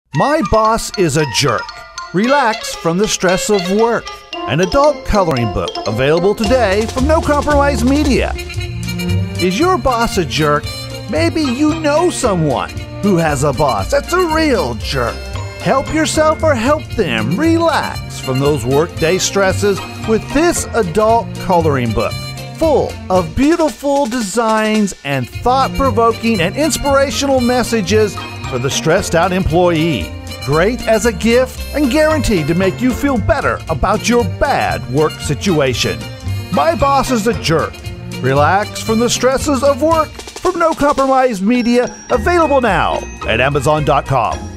My Boss is a Jerk. Relax from the stress of work. An adult coloring book available today from No Compromise Media. Is your boss a jerk? Maybe you know someone who has a boss that's a real jerk. Help yourself or help them relax from those workday stresses with this adult coloring book, full of beautiful designs and thought-provoking and inspirational messages for the stressed out employee. Great as a gift and guaranteed to make you feel better about your bad work situation. My Boss is a Jerk. Relax from the stresses of work from No Compromise Media, available now at Amazon.com.